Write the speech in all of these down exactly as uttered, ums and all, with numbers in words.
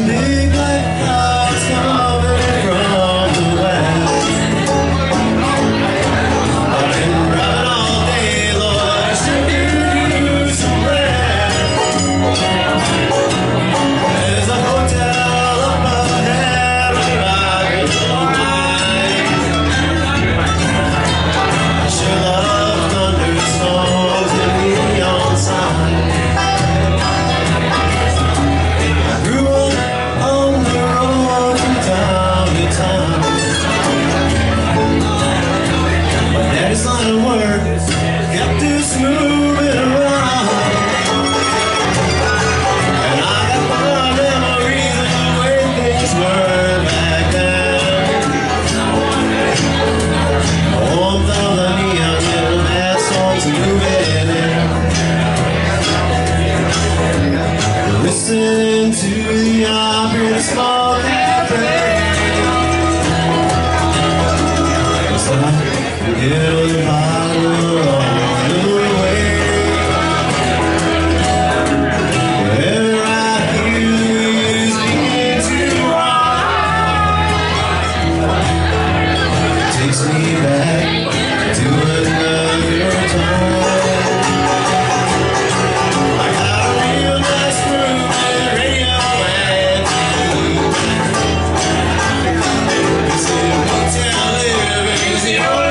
big black clouds coming from the west. I've been driving all day, Lord, I should do some rest. There's a hotel up ahead where I could go night. I sure love thunderstorms and neon signs. Kept us moving around, and I got fond memories of the way things were back then. The warmth of the neon little bad songs moving in. Listen to the opera in a small cafe. It's like forget all the bottle on the way. Wherever I hear the winds begin to rise, it takes me back to another time. I got a real nice room and radio and T V. It's a hotel living is the only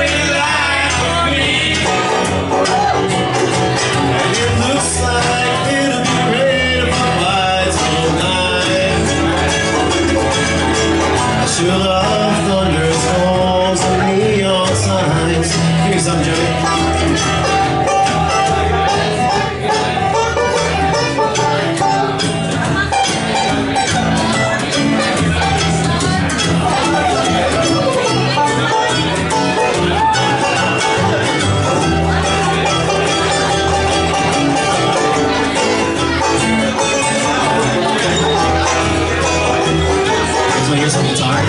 sure love thunderstorms and neon signs. Give me some, Joey. Let's hear some guitar.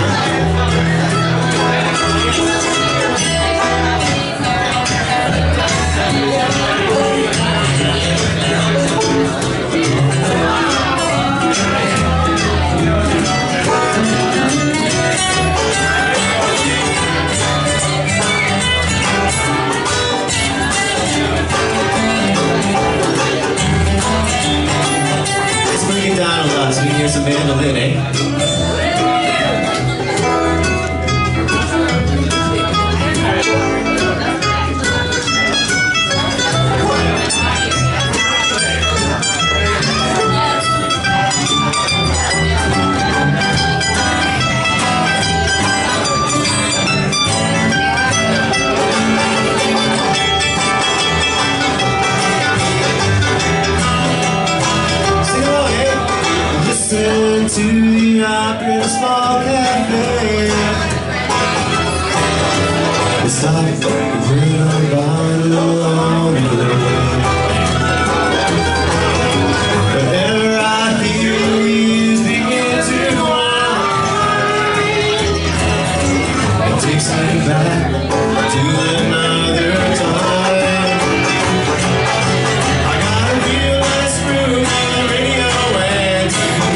Let's bring it down a lot so we can hear some mandolin, eh? Listen to the opera in a small cafe. It's like the little bottle along the way. Whenever I hear the winds begin to whine, it takes me back to another time. I got a real nice room and a radio and T V.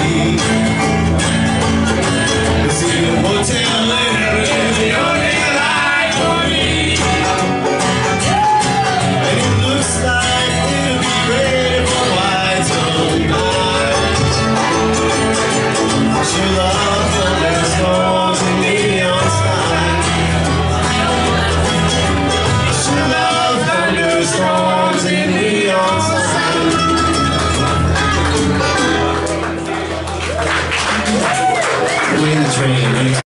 It's in a hotel living is the only life for me. And it looks like it'll be great for quite some time. I sure love thunderstorms and neon signs. I sure love thunderstorms and neon signs. Win the train.